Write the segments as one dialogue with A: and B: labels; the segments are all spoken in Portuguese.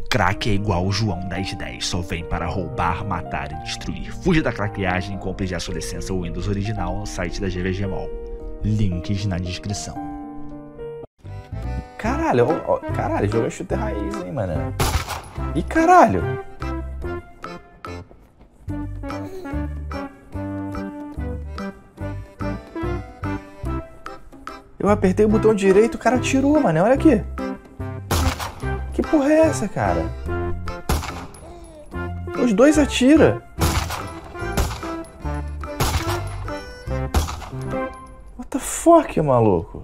A: Crack é igual o João 1010, só vem para roubar, matar e destruir. Fuja da craqueagem e compre já sua licença Windows original no site da GVG Mall. Links na descrição.
B: Caralho, caralho, joga shooter raiz, hein, mano. Ih, caralho. Eu apertei o botão direito, o cara atirou, mano. Olha aqui. Que porra é essa, cara? Os dois atiram. What the fuck, maluco?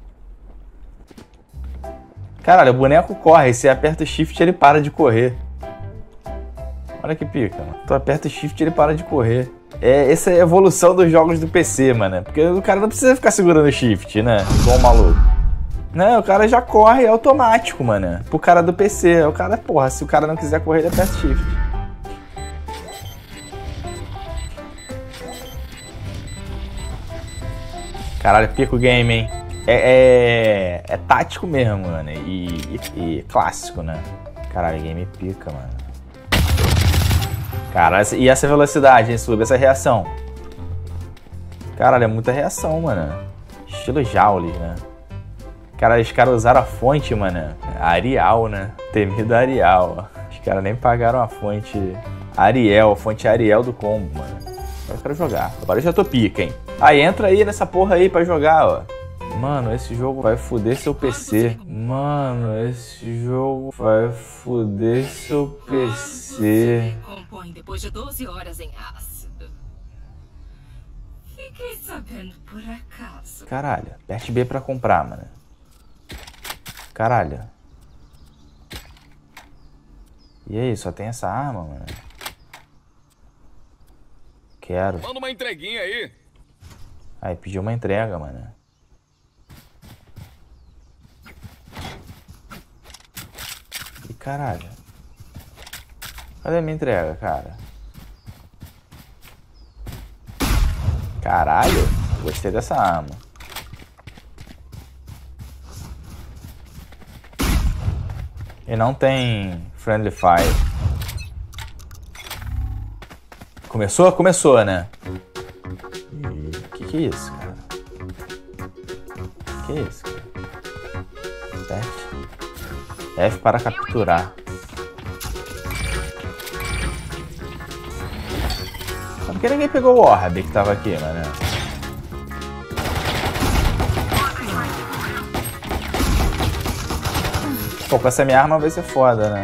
B: Caralho, o boneco corre. Se aperta o shift, ele para de correr. Olha que pica, mano. Tu aperta o shift, ele para de correr. Essa é a evolução dos jogos do PC, mano. Porque o cara não precisa ficar segurando o shift, né? Igual um maluco. Não, o cara já corre automático, mano. Pro cara do PC. O cara, porra, se o cara não quiser correr, ele aperta shift. Caralho, pica o game, hein? É tático mesmo, mano. E clássico, né? Caralho, game pica, mano. Cara, e essa velocidade, hein, Sub? Essa reação. Caralho, é muita reação, mano. Estilo Jaules, né? Cara, os caras usaram a fonte, mano. Arial, né? Temido Arial, ó. Os caras nem pagaram a fonte Ariel, a fonte Ariel do combo, mano. Agora eu quero jogar. Agora eu já tô pica, hein? Aí, entra aí nessa porra aí pra jogar, ó. Mano, esse jogo vai foder seu PC. Mano, esse jogo vai foder seu PC.
C: Compõe depois de 12 horas em ácido. Fiquei sabendo por acaso.
B: Caralho, aperte B pra comprar, mano. Caralho. E aí, só tem essa arma, mano? Quero.
D: Manda uma entreguinha aí.
B: Aí, pediu uma entrega, mano. E caralho. Cadê a minha entrega, cara? Caralho, gostei dessa arma. E não tem Friendly Fire. Começou? Começou, né? Que é isso, cara? Que é isso, cara? F para capturar. Por que ninguém pegou o Orb que tava aqui, mano? Pô, com essa minha arma vai ser foda, né?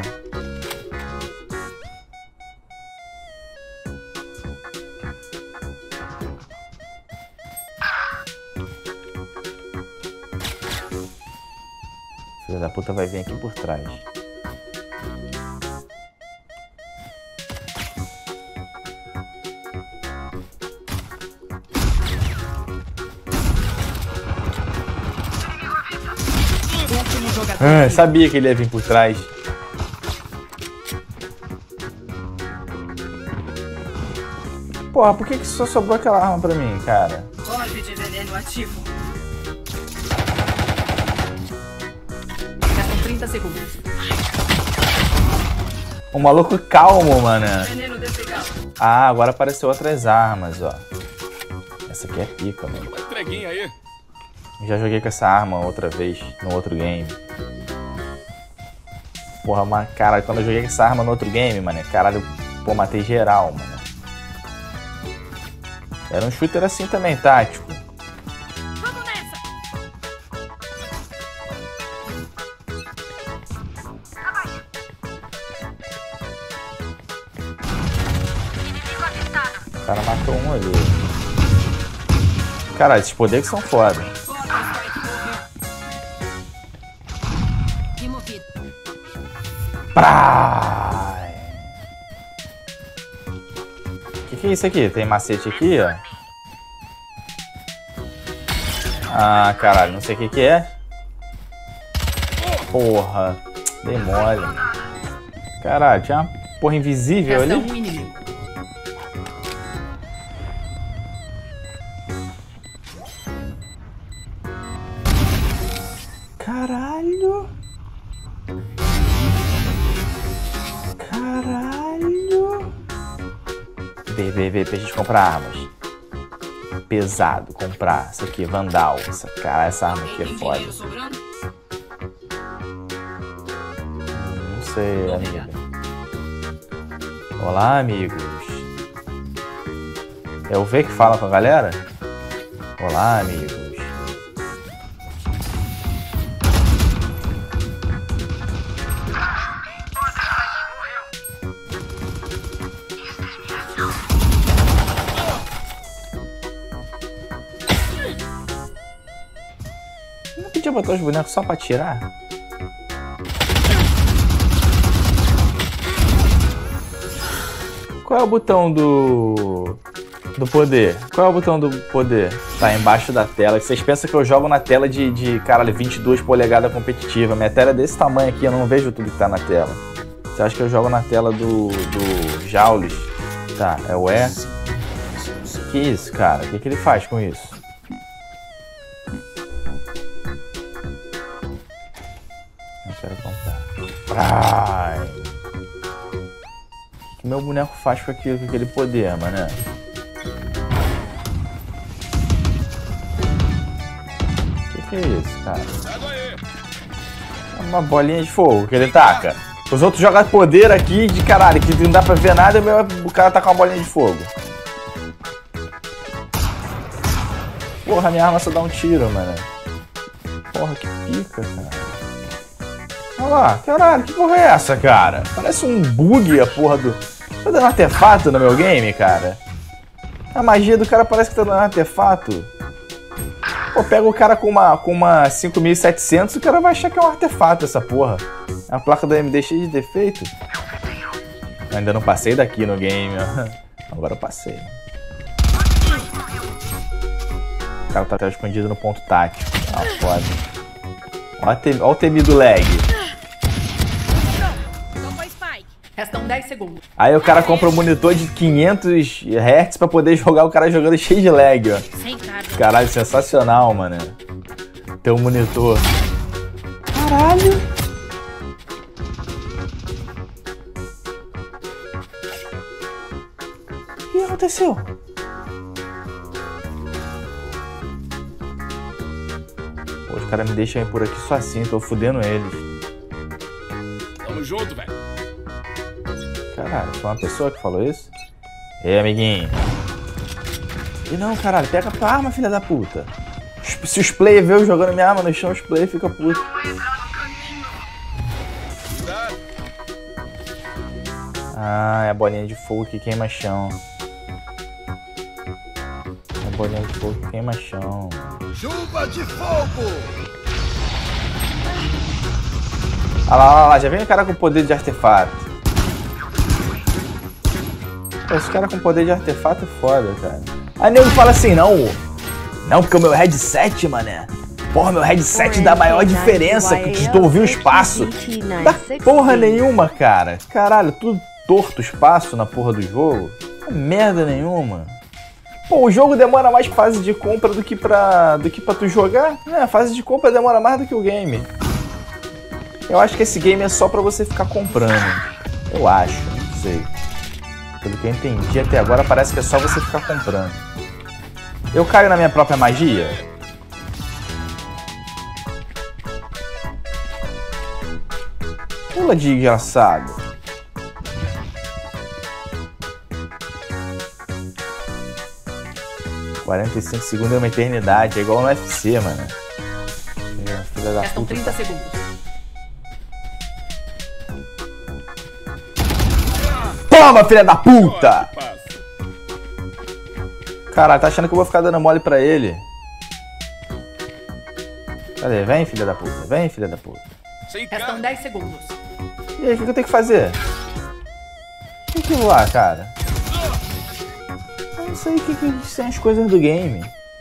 B: Filha da puta vai vir aqui por trás. Sabia que ele ia vir por trás. Porra, por que só sobrou aquela arma pra mim, cara?
C: Orbe de veneno ativo. Restam 30 segundos.
B: Um maluco calmo, mano.
C: Veneno desligado.
B: Ah, agora apareceu outras armas, ó. Essa aqui é pica, mano.
D: Uma entreguinha aí.
B: Já joguei com essa arma outra vez, no outro game. Porra, mas caralho, quando eu joguei com essa arma no outro game, mano, caralho, pô, matei geral, mano. Era um shooter assim também, tático.
C: Vamos nessa.
B: O cara matou um ali. Caralho, esses poderes são foda.
C: Removido.
B: Praai. Que é isso aqui? Tem macete aqui, ó. Ah, caralho, não sei o que é. Porra, dei mole. Caralho, tinha uma porra invisível ali.
C: Um inimigo.
B: Caralho. Vê pra gente comprar armas. Pesado, comprar. Isso aqui, Vandal. Essa arma aqui é foda. Não sei, amiga. Olá, amigos. É o V que fala com a galera? Olá, amigos. Não podia botar os bonecos só pra atirar? Qual é o botão do poder? Qual é o botão do poder? Tá embaixo da tela. Vocês pensam que eu jogo na tela de caralho, 22 polegadas competitiva. Minha tela é desse tamanho aqui, eu não vejo tudo que tá na tela. Você acha que eu jogo na tela do Jaules? Tá, é o E. Que isso, cara? O que ele faz com isso? Não quero comprar. Ai. O que meu boneco faz com aquele poder, mané? Que é isso, cara? É uma bolinha de fogo que ele taca. Os outros jogam poder aqui de caralho, que não dá pra ver nada, o cara tá com uma bolinha de fogo. Porra, minha arma só dá um tiro, mano. Porra, que pica, cara. Olha lá, caralho, que porra é essa, cara? Parece um bug a porra do... Tá dando artefato no meu game, cara? A magia do cara parece que tá dando artefato. Pô, pega o cara com uma 5700 e o cara vai achar que é um artefato essa porra. É a placa da AMD cheia de defeito. Eu ainda não passei daqui no game, ó. Agora eu passei. O cara tá escondido no ponto tático. Ah, foda. Ó o temido lag.
C: Restam 10 segundos.
B: Aí o cara compra um monitor de 500 Hz pra poder jogar o cara jogando cheio de lag, ó. Caralho, sensacional, mano. Ter um monitor. Caralho. O que aconteceu? Pô, os caras me deixam ir por aqui sozinho, tô fudendo eles.
D: Tamo junto, velho.
B: Caralho, foi uma pessoa que falou isso? Ei, amiguinho. E não, caralho, pega a tua arma, filha da puta. Se os players vê eu jogando minha arma no chão, os players ficam putos. Ah, é a bolinha de fogo que queima chão. É a bolinha de fogo que queima chão.
D: Chuva de fogo!
B: Olha lá, já vem o cara com poder de artefato. Pô, esse cara com poder de artefato é foda, cara. Aí nego fala assim, não, porque o meu headset, mané. Porra, meu headset dá maior diferença que tu ouviu o espaço. Dá porra nenhuma, cara. Caralho, tudo torto o espaço na porra do jogo. Não é merda nenhuma. Pô, o jogo demora mais fase de compra do que pra tu jogar. A fase de compra demora mais do que o game. Eu acho que esse game é só pra você ficar comprando. Eu acho, não sei. Pelo que eu entendi até agora, parece que é só você ficar comprando. Eu caio na minha própria magia? Pula, desgraçado. ...45 segundos é uma eternidade. É igual no UFC, mano. Filha da
C: Restam
B: puta.
C: 30 segundos.
B: Toma, filha da puta! Caralho, tá achando que eu vou ficar dando mole pra ele? Cadê? Vem, filha da puta. Vem, filha da puta.
C: Restam 10 segundos.
B: E aí, o que eu tenho que fazer? O que eu vou lá, cara? Eu não sei o que são as coisas do game.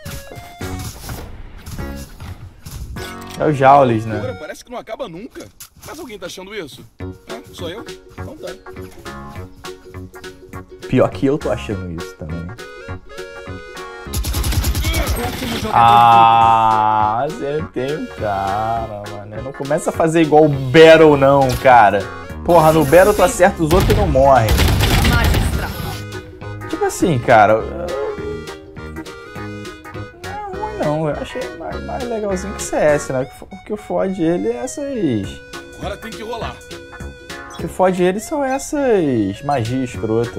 B: É o Jaules, né?
D: Parece que não acaba nunca. Mas alguém tá achando isso? Sou eu? Não tá.
B: Pior que eu tô achando isso também.
C: Último jogador.
B: Acertei o cara, mano. Não começa a fazer igual o Battle, não, cara. Porra, no Battle tu acerta os outros e não morre.
C: Magistral.
B: Tipo assim, cara, não é ruim não, eu achei mais legalzinho que CS, né? O que fode ele é essas...
D: Agora tem que rolar.
B: O que fode ele são essas magias escrota.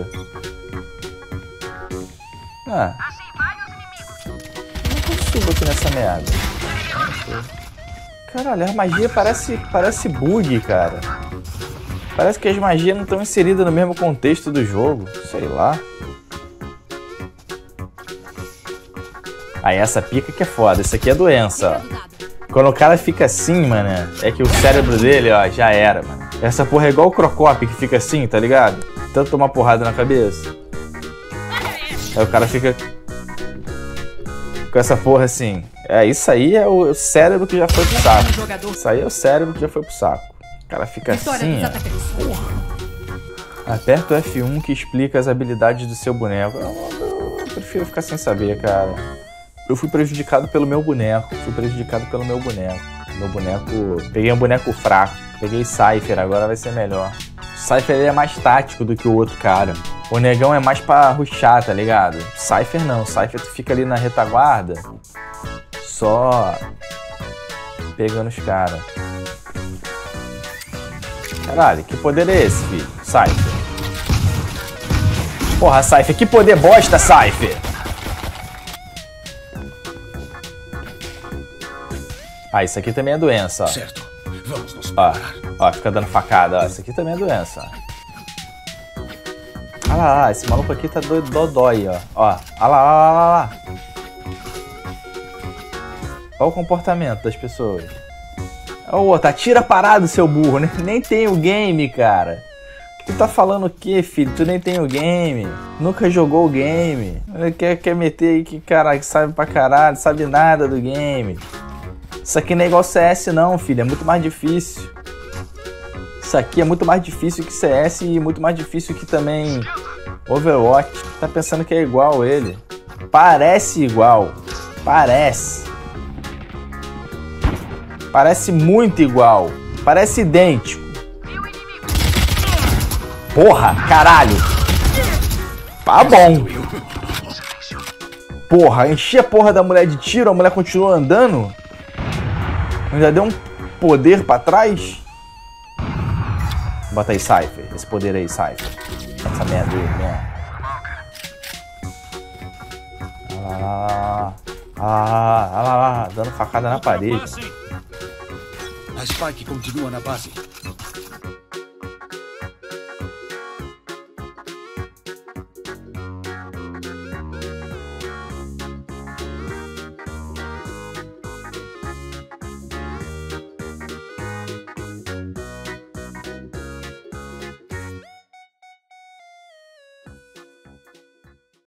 B: Ah. Como é que eu subo aqui nessa merda? Caralho, a magia parece bug, cara. Parece que as magias não estão inseridas no mesmo contexto do jogo. Sei lá. Aí essa pica que é foda. Isso aqui é doença, ó. Quando o cara fica assim, mano, é que o cérebro dele, ó, já era, mano. Essa porra é igual o Crocop que fica assim, tá ligado? Tanto tomar porrada na cabeça. Aí o cara fica com essa porra assim. Isso aí é o cérebro que já foi pro saco. Isso aí é o cérebro que já foi pro saco. O cara fica assim, ó. Aperta o F1 que explica as habilidades do seu boneco. Eu prefiro ficar sem saber, cara. Eu fui prejudicado pelo meu boneco. Meu boneco... Peguei um boneco fraco. Peguei Cypher, agora vai ser melhor. O Cypher ele é mais tático do que o outro cara. O negão é mais pra rushar, tá ligado? Cypher não. Cypher tu fica ali na retaguarda. Só... pegando os caras. Caralho, que poder é esse, filho? Cypher. Porra, Cypher, que poder bosta, Cypher! Ah, isso aqui também é doença, ó.
D: Certo. Vamos nos preparar.
B: Ó, fica dando facada, ó. Isso aqui também é doença, ó. Olha lá, esse maluco aqui tá dodói, ó. Ó, olha lá. Olha o comportamento das pessoas. Ó, o outro, atira parado, seu burro. Nem tem o game, cara. Tu tá falando o quê, filho? Tu nem tem o game. Nunca jogou o game. Quer meter aí que, cara, que sabe pra caralho, sabe nada do game. Isso aqui não é igual CS não, filho. É muito mais difícil. Isso aqui é muito mais difícil que CS e muito mais difícil que também Overwatch. Tá pensando que é igual ele. Parece igual. Parece. Parece muito igual. Parece idêntico. Porra, caralho. Tá bom. Porra, enchi a porra da mulher de tiro, a mulher continuou andando. Ainda deu um poder pra trás. Bota aí, Cypher. Esse poder aí, Cypher. Essa merda aí, né? Olha lá, dando facada na parede.
D: A Spike continua na base.